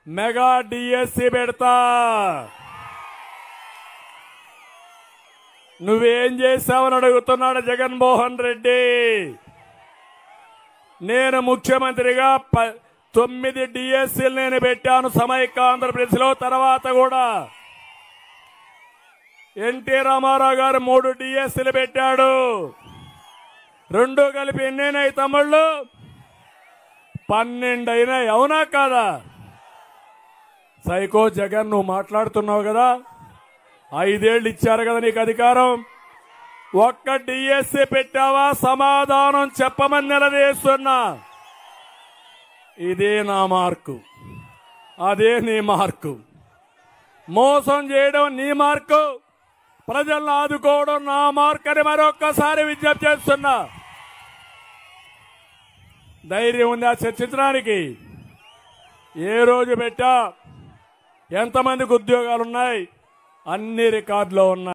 Mega DSC పెడతా. నువ్వేం చేశావని అడుగుతున్నాడు జగన్మోహన్ రెడ్డి. నేను ముఖ్యమంత్రిగా 9 డిఎస్సీలు నేను పెట్టాను సమైక్య ఆంధ్రప్రదేశ్లో. తర్వాత కూడా ఎన్టీ రామారావు గారు 3 డిఎస్సీలు పెట్టాడు. 2 కలిపి ఎన్నైనాయి తమ్ముళ్ళు? 12 అయినాయి. అవునా కాదా? సైకో జగన్, నువ్వు మాట్లాడుతున్నావు కదా, 5 ఏళ్ళు ఇచ్చారు కదా నీకు అధికారం. ఒక్క డిఎస్సీ పెట్టావా? సమాధానం చెప్పమని నిలదీస్తున్నా. ఇదే నా మార్కు, అదే నీ మార్కు. మోసం చేయడం నీ మార్కు, ప్రజలను ఆదుకోవడం నా మార్కు అని మరొక్కసారి విజ్ఞప్తి చేస్తున్నా. ధైర్యం ఉందా చర్చించడానికి? ఏ రోజు పెట్టా, ఎంతమందికి ఉద్యోగాలున్నాయి, అన్ని రికార్డులో ఉన్నాయి.